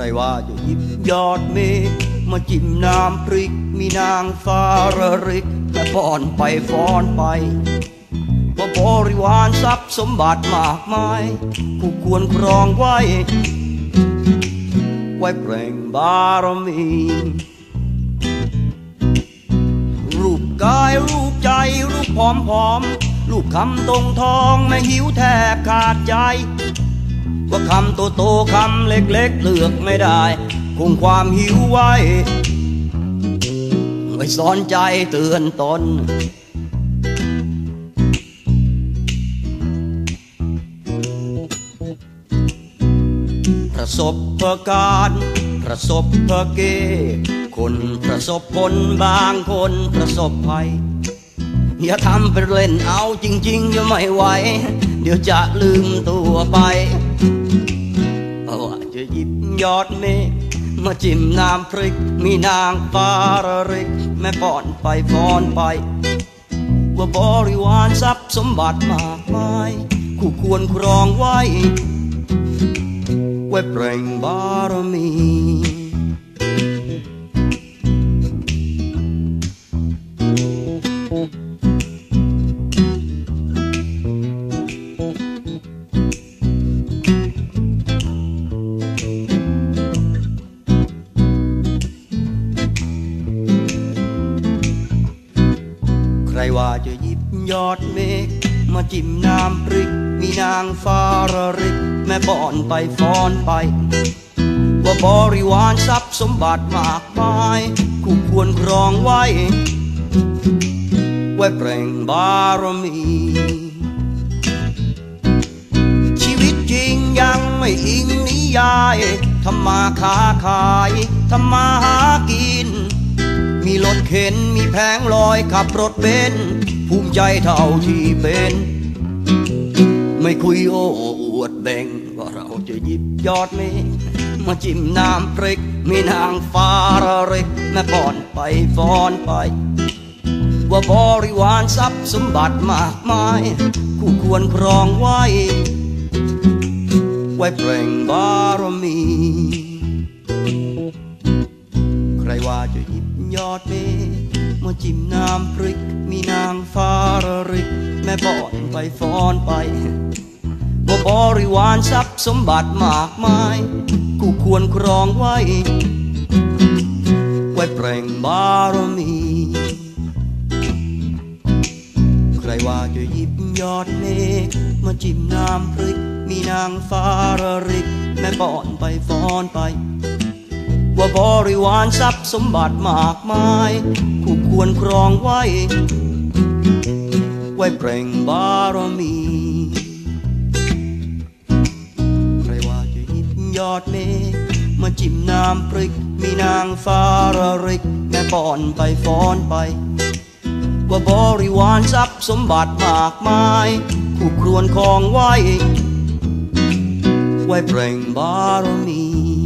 ว่าจะหยิบยอดเมฆมาจิ้มน้ำพริกมีนางฟ้าระริกและป้อนไปฟ้อนไปว่าบริวารทรัพย์สมบัติมากมายผู้ควรครองไว้เปล่งบารมีรูปกายรูปใจรูปผอมๆรูปคำตรงทองไม่หิวแทบขาดใจว่าคำโตๆคำเล็กๆเลือกไม่ได้คงความหิวไว้ไม่สอนใจเตือนตนประสบการณ์ประสบเกคนประสบผลบางคนประสบภัยอย่าทำเป็นเล่นเอาจริงๆจะไม่ไหวเดี๋ยวจะลืมตัวไปว่าจะหยิบยอดเมฆมาจิ้มน้ำพริกมีนางฟ้าระริกแม่ป้อนไปฟ้อนไปว่าบริวารทรัพย์สมบัติมากมายคู่ควรครองไว้เปล่งบารมีใครว่าจะหยิบยอดเมฆมาจิ้มน้ำพริกมีนางฟ้าระริกแม่ป้อนไปฟ้อนไปว่าบริวารทรัพย์สมบัติมากมายคู่ควรครองไว้เปล่งบารมีชีวิตจริงยังไม่อิงนิยายทำมาค้าขายทำมาหากินมีรถเข็นมีแผงลอยขับรถเบนซ์ภูมิใจเท่าที่เป็นไม่คุยโอ้อวดแบ่งว่าเราจะหยิบยอดเมฆมาจิ้มน้ำพริกมีนางฟ้าระริกแม่ป้อนไปฟ้อนไปว่าบริวารทรัพย์สมบัติมากมายคู่ควรครองไว้เปล่งบารมีใครว่าจะหยิบยอดเมฆมาจิ้มน้ำพริกมีนางฟ้าระริกแม่ป้อนไปฟ้อนไปว่าบริวารทรัพย์สมบัติมากมายคู่ควรครองไว้เปล่งบารมีใครว่าจะหยิบยอดเมฆมาจิ้มน้ำพริกมีนางฟ้าระริกแม่ป้อนไปฟ้อนไปว่าบริวารทรัพย์สมบัติมากมายคู่ควรครองไว้เปล่งบารมีใครว่าจะหยิบยอดเมฆมาจิ้มน้ำพริกมีนางฟ้าระริกแม่ป้อนไปฟ้อนไปว่าบริวารทรัพย์สมบัติมากมายคู่ควรครองไว้เปล่งบารมี